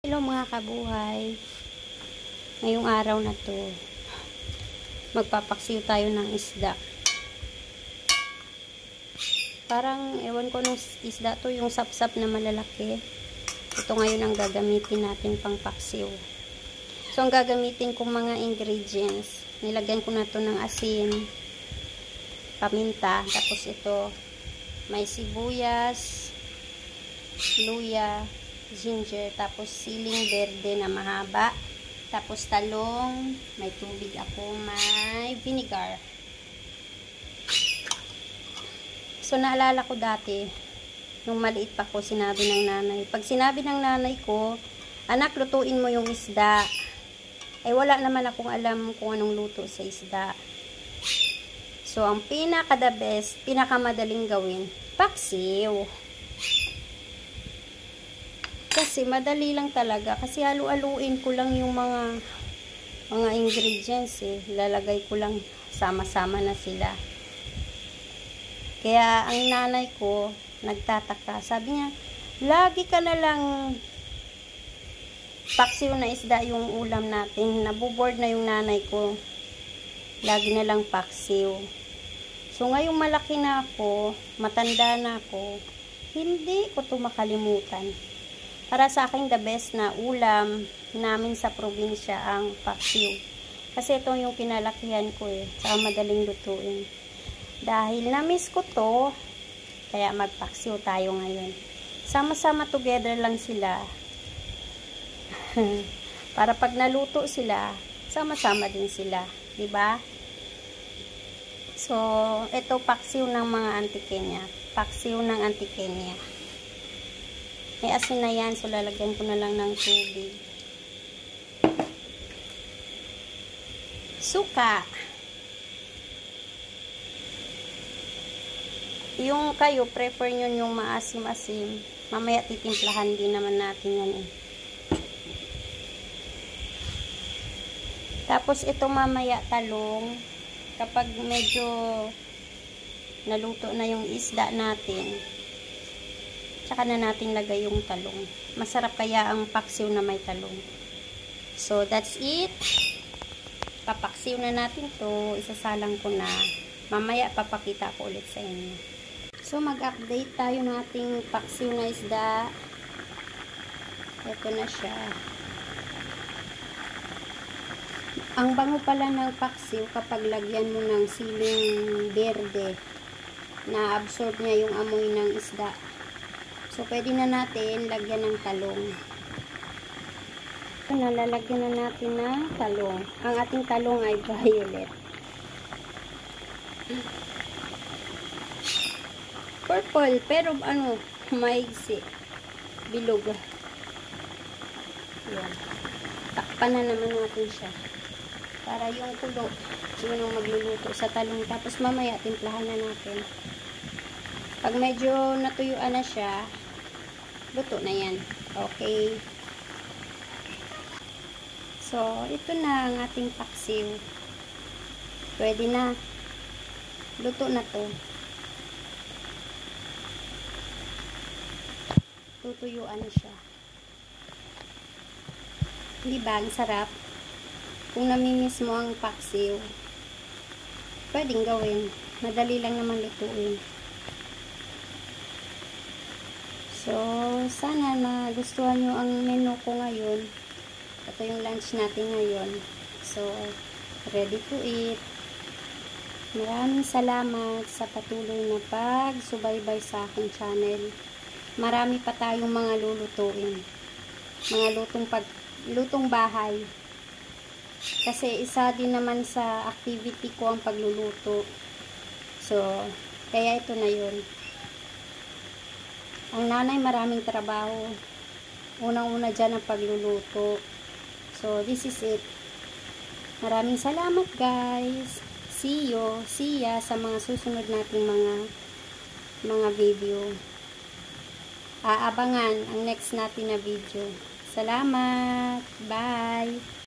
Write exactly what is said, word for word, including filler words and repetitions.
Hello mga kabuhay, ngayong araw na to magpapaksiw tayo ng isda. Parang ewan ko nung isda to, yung sapsap na malalaki. Ito ngayon ang gagamitin natin pang paksiw. So ang gagamitin kong mga ingredients, nilagyan ko na to ng asin, paminta, tapos ito may sibuyas, luya, ginger, tapos siling berde na mahaba, tapos talong, may tubig ako, may vinegar. So naalala ko dati nung maliit pa ko, sinabi ng nanay, pag sinabi ng nanay ko, anak, lutuin mo yung isda, ay wala naman akong alam kung anong luto sa isda. So ang pinaka the best, pinakamadaling gawin, paksiw. Kasi madali lang talaga, kasi halu-haluin ko lang yung mga mga ingredients eh. Lalagay ko lang, sama-sama na sila. Kaya ang nanay ko nagtataka, sabi niya, lagi ka na lang paksiw na isda yung ulam natin. Nabuboard na yung nanay ko, lagi na lang paksiw. So ngayong malaki na ako, matanda na ako, hindi ko to makalimutan. Para sa akin, the best na ulam namin sa probinsya ang paksiw. Kasi ito yung pinalakihan ko eh. Saka madaling lutuin. Dahil na-miss ko to, kaya magpaksiw tayo ngayon. Sama-sama together lang sila. Para pag naluto sila, sama-sama din sila. Diba? So, ito paksiw ng mga Auntie Kenya. Paksiw ng Auntie Kenya. May asin na yan, so lalagyan ko na lang ng tubig. Suka. Yung kayo, prefer nyo yung maasim-asim. Mamaya titimplahan din naman natin yan eh. Tapos ito mamaya talong. Kapag medyo naluto na yung isda natin, tsaka na natin lagay yung talong. Masarap kaya ang paksiw na may talong. So, that's it. Papaksiw na natin to. Isasalang ko na. Mamaya papakita ko ulit sa inyo. So, mag-update tayo ng ating paksiw na isda. Ito na siya. Ang bango pala ng paksiw kapag lagyan mo ng siling berde. Na-absorb niya yung amoy ng isda. So, pwede na natin lagyan ng talong. Nalalagyan na natin ng talong. Ang ating talong ay violet. Purple, pero ano, maigsi. Bilog. Yan. Takpan na naman natin siya. Para yung kulo, yun ang magluluto sa talong. Tapos mamaya, timplahan na natin. Pag medyo natuyuan na siya, luto na yan. Okay. So, ito na ang ating paksiw. Pwede na. Luto na to. Tutuyuan na siya. Diba? Ang sarap. Kung namimiss mo ang paksiw, pwedeng gawin. Madali lang naman lutuin. So, sana magustuhan nyo ang menu ko ngayon. Ito yung lunch natin ngayon. So, ready to eat. Maraming salamat sa patuloy na pagsubaybay sa aking channel. Marami pa tayong mga lulutuin. Mga lutong, pag, lutong bahay. Kasi isa din naman sa activity ko ang pagluluto. So, kaya ito na yun. Ang nanay maraming trabaho. Unang-una dyan ang pagluluto. So, this is it. Maraming salamat guys. See you. See ya sa mga susunod nating mga mga video. Aabangan ang next natin na video. Salamat. Bye.